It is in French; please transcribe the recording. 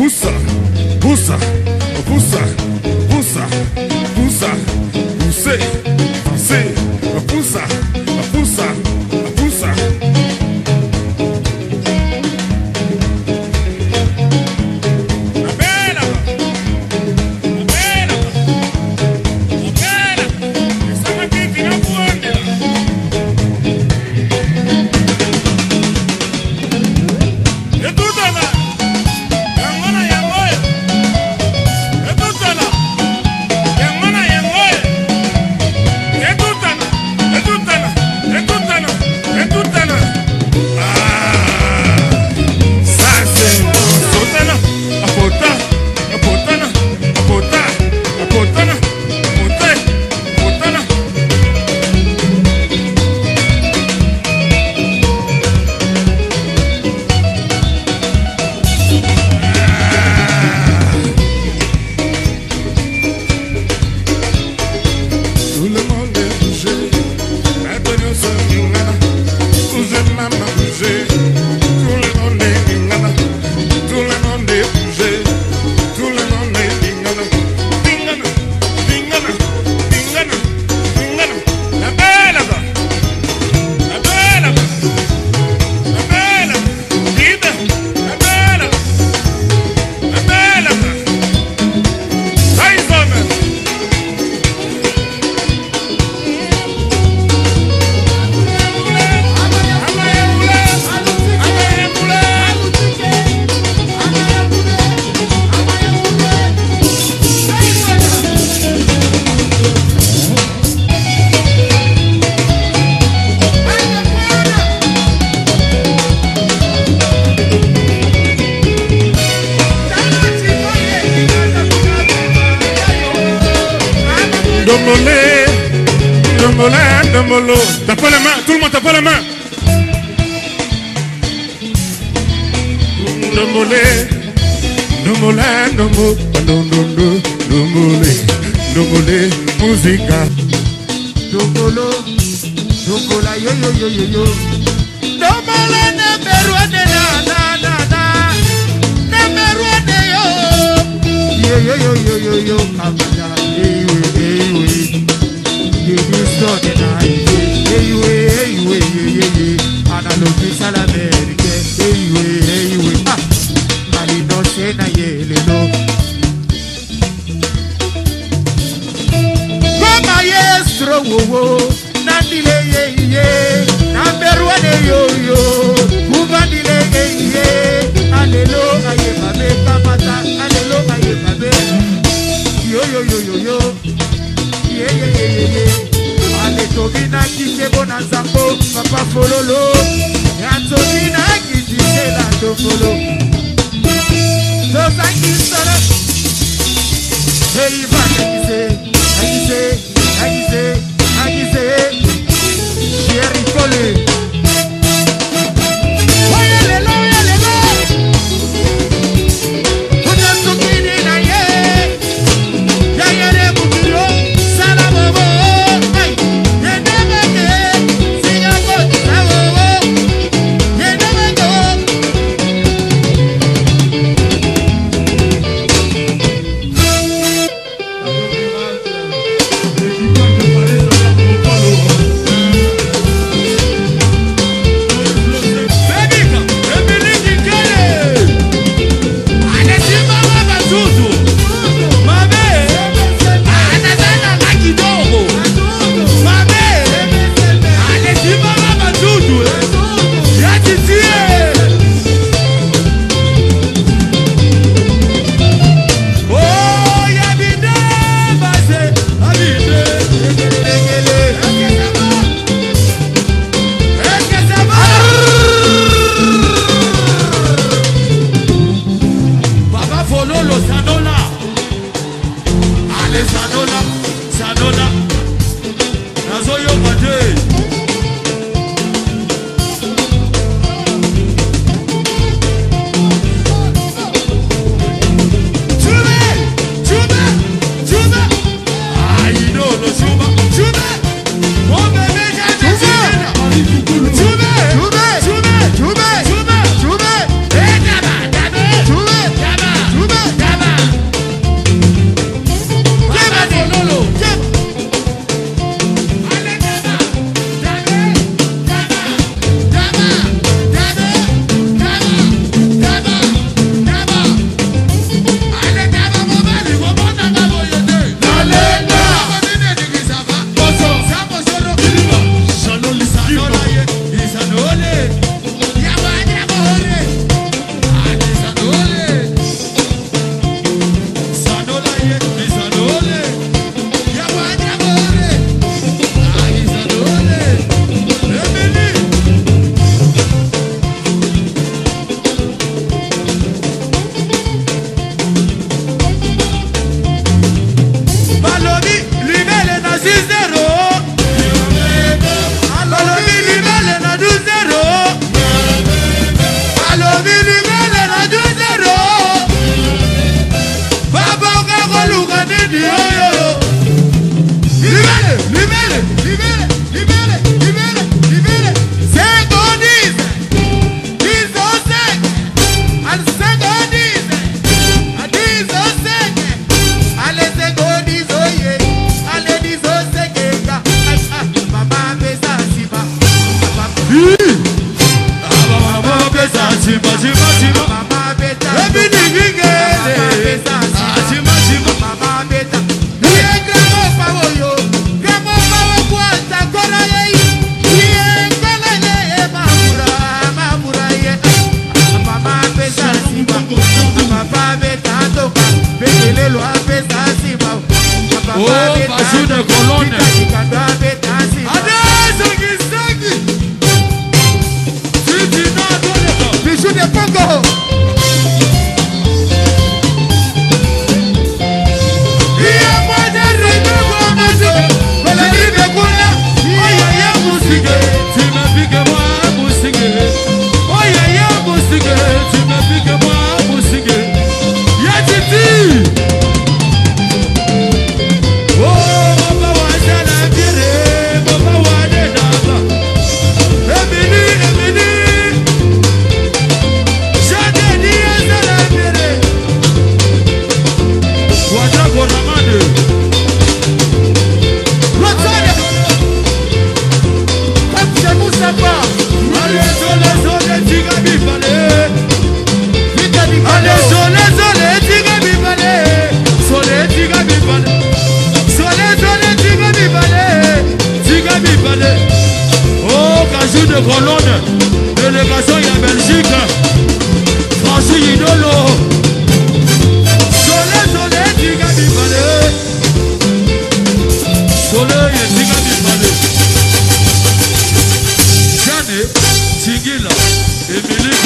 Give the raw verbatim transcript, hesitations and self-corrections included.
poussa, poussa, poussa, poussa, poussa, poussez, poussez, poussa, poussa, poussa. T'as pas la main, tout le monde t'as pas la main. Domolé, domolé, domolé, domolé, domolé, domolé, musica. Domolo, domola yo yo yo yo yo. Domola na meruane na na na na. Na meruane yo. Yo yo yo yo yo yo. Amada, hey we hey we. You start the night. Hey we hey we hey we. Analogi salamerike. Hey we hey we. Ah, mali no se na yele no. Mama yestro wo wo. Nandile ye ye. Namberuane yo yo. Ubandile ye ye. Alelo aye babe kamata. Alelo aye babe. Yo yo yo yo yo. Yeah, yeah, yeah, yeah, yeah. Ale tobina kike bona zambo, papa fololo. Ya tobina kike la do folo. So thank you, sir. Hey, back, I say, I say, I say, I say. Sherry Foley. Chima, chima, chima. Mama beta. Emily Vigele. Chima, chima. Mama beta. Iye gramo pawo yo. Gramo pawo kwanta kora ye. Iye kala ye mamura, mamura ye. Mama beta siba. Mama beta toka. Bekele lo beta siba. Oh, Bachou de Colonne. Adesso chi segui. Siti no dolego. Bichou de Congo. Ia moda rego musique. Quella ribe quella. Oya ya musique. Tu me piques moi musique. Oya ya musique. Tu me piques moi musique. Ya titi. Oh, Cajou de Colonne, délégation en Belgique, François Yidolo. Soleil, soleil, tiga bibale. Soleil, tiga bibale. Jane, Tigila, Emily